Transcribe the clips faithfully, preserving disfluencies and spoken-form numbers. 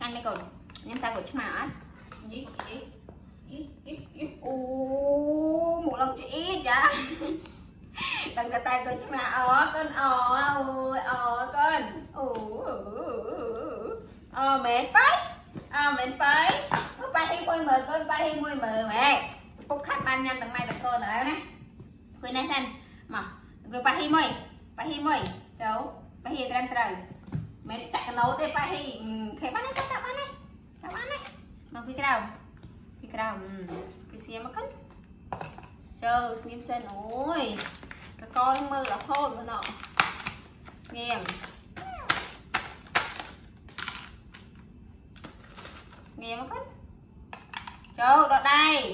ăn đây còn nhân ta của chứ mà gì gì ô một lần chị dạ đừng cả tay con chứ mà ó con ó ôi ó con ồ ờ mệt phải à mệt phải ba hi mười mười con ba hi mười mười mẹ phúc khách ban nhanh tầng mai tầng con ở đấy quên này thân mà người ba hi mười ba hi mười cháu ba hi đang trời mẹ chạy nấu đây ba hi khai bán này các bạn này các bạn này mà cái nào cái nào cái xe mà cắn chờ nghiêm sen ôi cái con mơ là thôi mà nọ nghe nghe mà cắn chờ đọt đây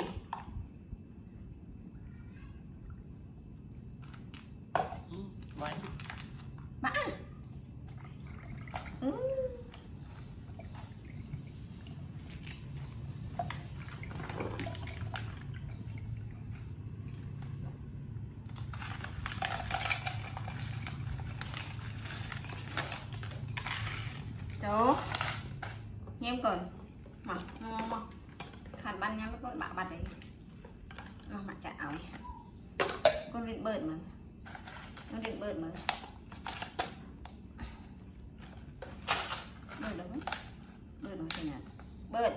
mã ừ. Chú nhem còn mà ngon mà khăn ban nhắm con bạ bật đấy nó mà chả ảo con định bợn mà con định bợn mà bợn đúng bợn đúng thế nào bợn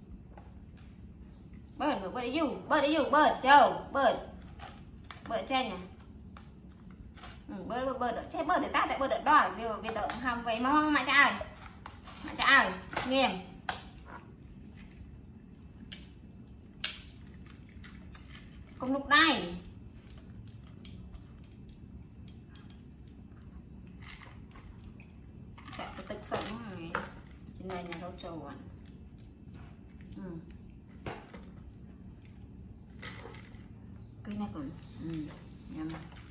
bợn mà bợn đi dù bợn đi dù bợn châu bợn bợn trên nhỉ bợn bợn bợn che bợn để ta tại bợn đợt đỏ điều về tận hầm vậy mà mà chả ảo mà chả ảo nghe cùng lúc này chạy cáiទឹកsống này trên này nhà rau trầu à ừ. Cái này còn ừ. Nhầm.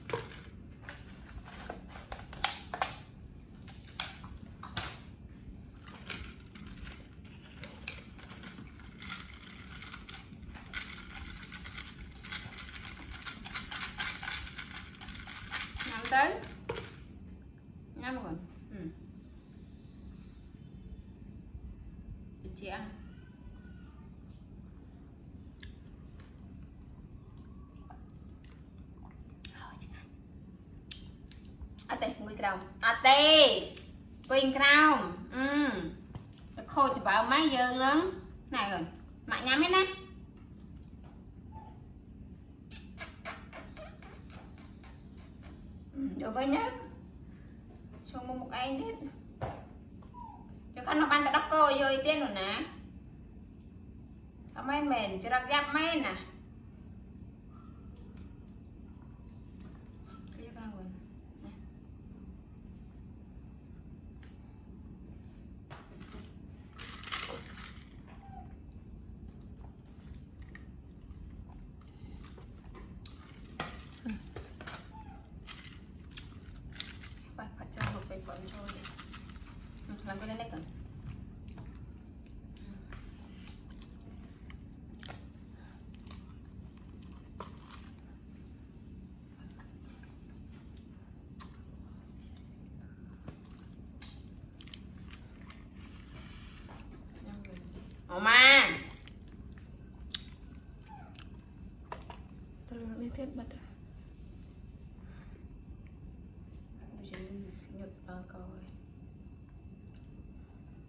Tới nhắm rồi ừ. Chị ăn à tê người cầu à tê quên cầu ừ khô cho vào máy dơ lắm này rồi mạnh nhắm hết nè được với nhất cho một anh hết cho con nó ban tại đất cô vô tiên rồi nè mấy mền cho ra gắp mấy nè làm cái này còn mà tôi lên thiết bật nhật coi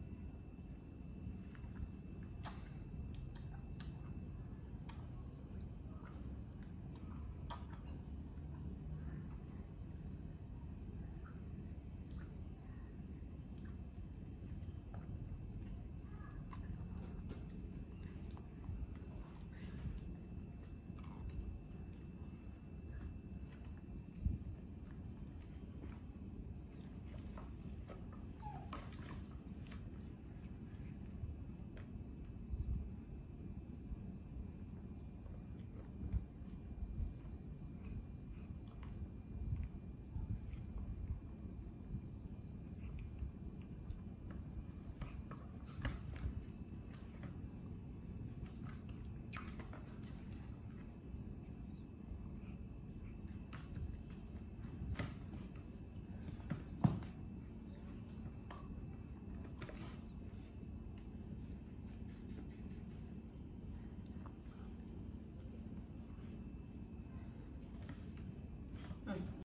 ừ.